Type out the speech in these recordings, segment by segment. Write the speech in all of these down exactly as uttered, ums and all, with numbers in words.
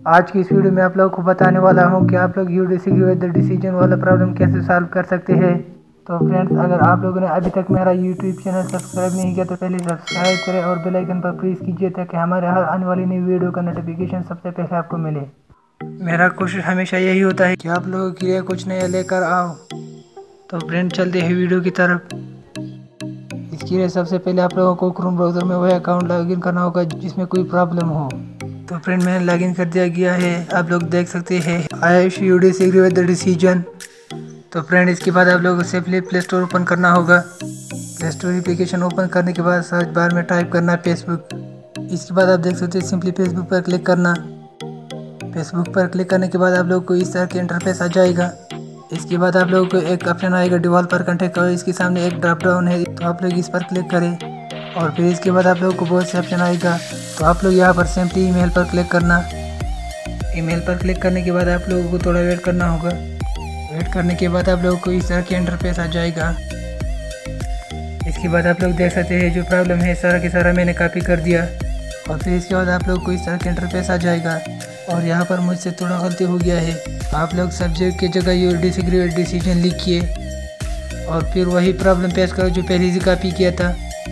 आज की इस वीडियो में आप लोगों को बताने वाला हूं कि आप लोग you disagree with the decision वाला प्रॉब्लम कैसे सॉल्व कर सकते हैं। तो फ्रेंड्स, अगर आप लोगों ने अभी तक मेरा यूट्यूब चैनल सब्सक्राइब नहीं किया तो पहले सब्सक्राइब करें और बेल आइकन पर प्रेस कीजिए ताकि हमारे हर आने वाली नई वीडियो का नोटिफिकेशन सबसे पहले आपको मिले। मेरा कोशिश हमेशा यही होता है कि आप लोगों के लिए कुछ नया लेकर आओ। तो फ्रेंड, चलते हैं वीडियो की तरफ। इसके लिए सबसे पहले आप लोगों को क्रोम ब्राउज़र में वही अकाउंट लॉगिन करना होगा जिसमें कोई प्रॉब्लम हो। तो फ्रेंड, मैंने लॉगिन कर दिया गया है, आप लोग देख सकते हैं I you disagree with the decision. तो फ्रेंड, इसके बाद आप लोगों को सिंपली प्ले स्टोर ओपन करना होगा। प्ले स्टोर एप्लीकेशन ओपन करने के बाद सर्च बार में टाइप करना फेसबुक। इसके बाद आप देख सकते हैं सिंपली फेसबुक पर क्लिक करना। फेसबुक पर क्लिक करने के बाद आप लोग को इस तरह के इंटरफेस आ जाएगा। इसके बाद आप लोगों को एक ऑप्शन आएगा डेवलपर कॉन्टैक्ट और इसके सामने एक ड्रॉप डाउन है, तो आप लोग इस पर क्लिक करें और फिर इसके बाद आप लोगों को बहुत से ऑप्शन आएगा। तो आप लोग यहाँ पर सिंपली ईमेल पर क्लिक करना। ईमेल पर क्लिक करने के बाद आप लोगों को थोड़ा वेट करना होगा। वेट करने के बाद आप लोगों को इस तरह के इंटरफेस आ जाएगा। इसके बाद आप लोग देख सकते हैं जो प्रॉब्लम है सारा के सारा मैंने कॉपी कर दिया और फिर इसके बाद आप लोग को इस तरह के इंटरफेस आ जाएगा। और यहाँ पर मुझसे थोड़ा गलती हो गया है, आप लोग सब्जेक्ट की जगह यू डिसएग्री विद डिसीजन लिखिए और फिर वही प्रॉब्लम पेश करो जो पहले से कॉपी किया था।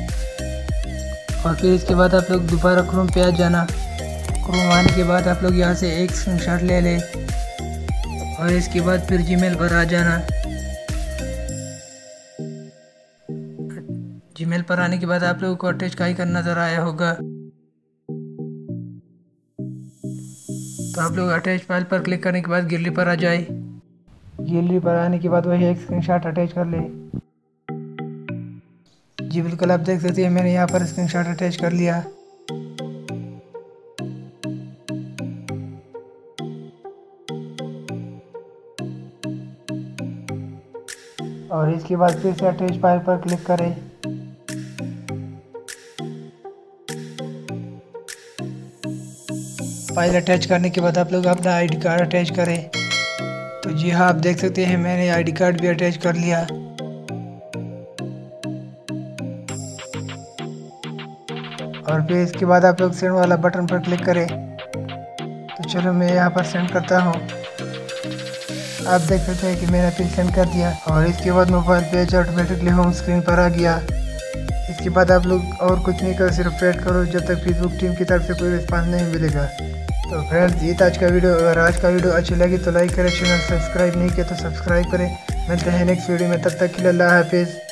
और फिर इसके बाद आप लोग दोबारा क्रोम पे आ जाना। क्रोम आने के बाद आप लोग यहाँ से एक स्क्रीनशॉट ले लें और इसके बाद फिर जीमेल पर आ जाना। जीमेल पर आने के बाद आप लोगों को अटैच का आइकन नज़र आया होगा, तो आप लोग अटैच फाइल पर क्लिक करने के बाद गैलरी पर आ जाए। गैलरी पर आने के बाद वही एक स्क्रीनशॉट अटैच कर ले। जी बिल्कुल, आप देख सकते हैं मैंने यहाँ पर स्क्रीनशॉट अटैच कर लिया। और इसके बाद फिर से अटैच फाइल पर क्लिक करें। फाइल अटैच करने के बाद आप लोग अपना आईडी कार्ड अटैच करें। तो जी हाँ, आप देख सकते हैं मैंने आईडी कार्ड भी अटैच कर लिया। और फिर इसके बाद आप लोग सेंड वाला बटन पर क्लिक करें। तो चलो मैं यहाँ पर सेंड करता हूँ। आप देख सकते हैं कि मैंने फिर सेंड कर दिया और इसके बाद mobile page automatically home screen पर आ गया। इसके बाद आप लोग और कुछ नहीं कर, सिर्फ वेट करो जब तक फेसबुक टीम की तरफ से कोई रिस्पांस नहीं मिलेगा। तो फ्रेंड्स, ये था आज का वीडियो। अगर आज का वीडियो अच्छी लगी तो लाइक करें, चैनल सब्सक्राइब नहीं किया तो सब्सक्राइब करें। मिलते हैं नेक्स्ट वीडियो में, तब तक के लिए अल्लाह हाफिज़।